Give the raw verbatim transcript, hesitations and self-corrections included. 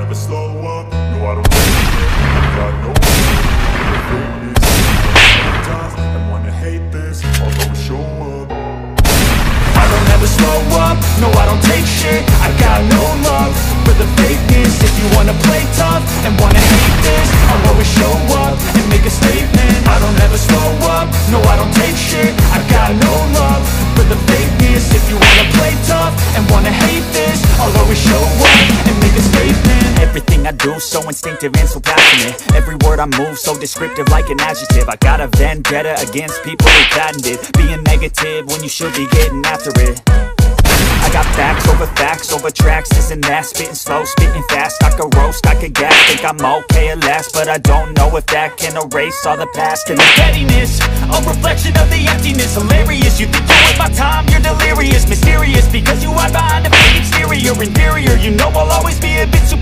never slow up, no I don't I got no greatness. Sometimes I wanna hate this, I'll always show up. I don't ever slow up, no I don't take shit. I got no love for the fakeness. If you wanna play tough and wanna hate this, I'll always show up and make a statement. I don't ever slow up, no I don't take shit. I got no love for the fakeness. If you wanna play tough and wanna hate this, I'll always show up and make a statement. Everything I do so instinctive and so passionate. Every word I move so descriptive like an adjective. I got a vendetta against people who patented being negative when you should be getting after it. I got facts over facts over tracks, this and that. Spitting slow, spitting fast, I could roast, I could gas. Think I'm okay at last, but I don't know if that can erase all the past. And the pettiness, a reflection of the emptiness. Hilarious, you think you're worth my time, you're delirious. Mysterious, because you hide behind a fake exterior. Inferior, you know I'll always be a bit